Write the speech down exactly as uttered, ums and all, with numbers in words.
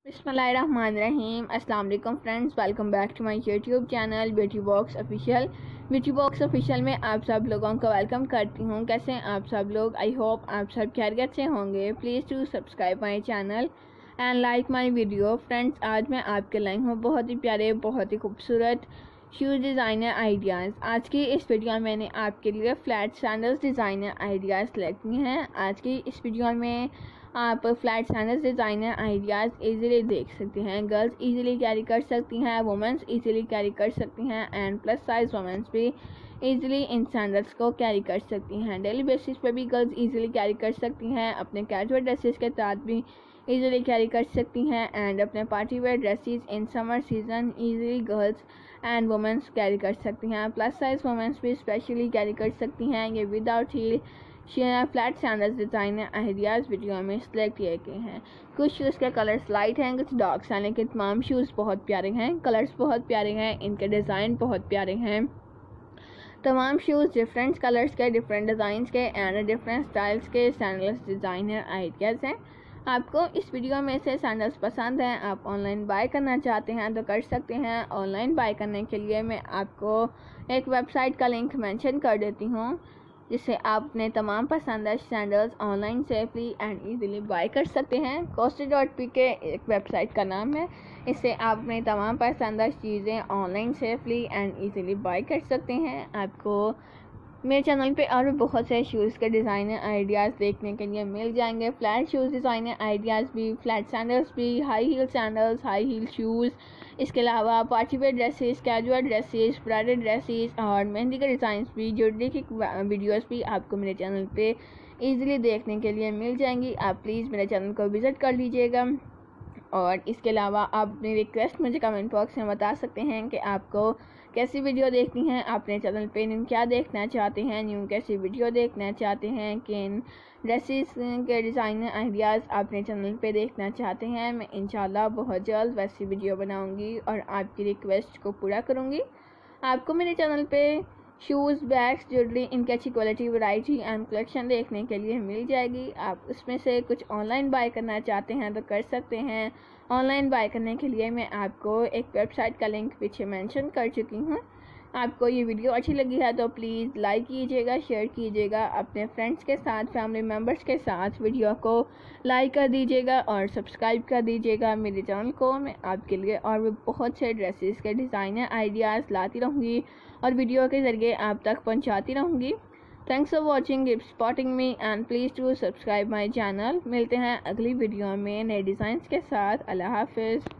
بسم اللہ الرحمن الرحیم۔ السلام علیکم friends, welcome back to my YouTube channel beauty box official. Beauty box official میں آپ سب لوگوں کو ویلکم کرتی ہوں۔ کیسے ہیں آپ سب لوگ؟ آئی ہوپ آپ سب خیریت سے ہوں گے۔ Please to subscribe my channel and like my video. Friends, آج میں آپ کے لائی ہوں بہت ہی پیارے، بہت ہی خوبصورت شوز ڈیزائنر آئیڈیاز۔ آج کی اس ویڈیو میں نے آپ کے لیے flat sandals designer ideas select کیے ہیں۔ آج کی اس ویڈیو میں آپ flat sandals designer ideas easily دیکھ سکتے ہیں۔ گرلز ایزیلی کیری کر سکتی ہیں، وومنس ایزیلی کیری کر سکتی ہیں اینڈ پلس سائز وومنس بھی ایزیلی ان سینڈلز کو کیری کر سکتی ہیں۔ ڈیلی بیسس پہ بھی گرلز ایزیلی کیری کر سکتی ہیں، اپنے کیجول ڈریسز کے ساتھ بھی ایزیلی کیری کر سکتی ہیں اینڈ اپنے party wear dresses in summer season easily girls and womens carry کر سکتی ہیں۔ پلس سائز وومنس بھی اسپیشلی کیری کر سکتی ہیں۔ یہ without heel flat sandals designer ideas video میں سلیکٹ کیے گئے ہیں۔ کچھ شوز کے کلرز لائٹ ہیں، کچھ ڈارکس ہیں، لیکن تمام شوز بہت پیارے ہیں، کلرز بہت پیارے ہیں، ان کے ڈیزائن بہت پیارے ہیں۔ تمام شوز ڈفرینٹ کلرز کے، ڈفرینٹ ڈیزائنس کے اینڈ ڈفرینٹ اسٹائلس کے سینڈلز ڈیزائنر آئیڈیاز ہیں۔ آپ کو اس ویڈیو میں سے سینڈلز پسند ہیں، آپ آن لائن بائی کرنا چاہتے ہیں تو کر سکتے ہیں۔ آن لائن بائی کرنے کے لیے میں آپ کو ایک ویب سائٹ کا لنک مینشن کر دیتی ہوں، جس سے آپ اپنے تمام پسندہ sandals online safely and easily buy کر سکتے ہیں۔ کوسٹی ڈاٹ پی کے ایک ویب سائٹ کا نام ہے، اس سے آپ اپنے تمام پسندہ چیزیں online safely and easily buy کر سکتے ہیں۔ آپ کو میرے چینل پہ اور بھی بہت سے شوز کے ڈیزائنر آئیڈیاز دیکھنے کے لیے مل جائیں گے۔ فلیٹ شوز ڈیزائنر آئیڈیاز بھی، فلیٹ سینڈلز بھی، high heel sandals, high heel shoes, اس کے علاوہ party wear dresses, casual dresses, bridal dresses اور مہندی کے ڈیزائنس بھی، جوڑنے کی ویڈیوز بھی آپ کو میرے چینل پہ ایزیلی دیکھنے کے لیے مل جائیں گی۔ آپ پلیز میرے چینل کو وزٹ کر لیجیے گا اور اس کے علاوہ آپ اپنی ریکویسٹ مجھے کمنٹ باکس میں بتا سکتے ہیں کہ آپ کو کیسی ویڈیو دیکھنی ہے، آپ اپنے چینل پہ نیو کیا دیکھنا چاہتے ہیں، نیو کیسی ویڈیو دیکھنا چاہتے ہیں، کن ڈریسز کے ڈیزائنر آئیڈیاز آپ اپنے چینل پہ دیکھنا چاہتے ہیں۔ میں انشاءاللہ بہت جلد ویسی ویڈیو بناؤں گی اور آپ کی ریکویسٹ کو پورا کروں گی۔ آپ کو میرے چینل پہ شوز، بیگس، جویلری، ان کی اچھی کوالٹی، ورائٹی اینڈ کلیکشن دیکھنے کے لیے مل جائے گی۔ آپ اس میں سے کچھ آن لائن بائی کرنا چاہتے ہیں تو کر سکتے ہیں۔ آن لائن بائی کرنے کے لیے میں آپ کو ایک ویب سائٹ کا لنک پیچھے مینشن کر چکی ہوں۔ آپ کو یہ ویڈیو اچھی لگی ہے تو پلیز لائک کیجیے گا، شیئر کیجیے گا، اپنے فرینڈس کے ساتھ، فیملی ممبرس کے ساتھ ویڈیو کو لائک کر دیجیے گا اور سبسکرائب کر دیجیے گا میرے چینل کو۔ میں آپ کے لیے اور بھی بہت سے ڈریسز کے ڈیزائنر آئیڈیاز لاتی رہوں گی اور ویڈیو کے ذریعے آپ تک پہنچاتی رہوں گی۔ Thanks for watching, keep supporting me and please to subscribe my channel. ملتے ہیں اگلی ویڈیو میں نئے ڈیزائنس کے ساتھ۔ اللہ حافظ۔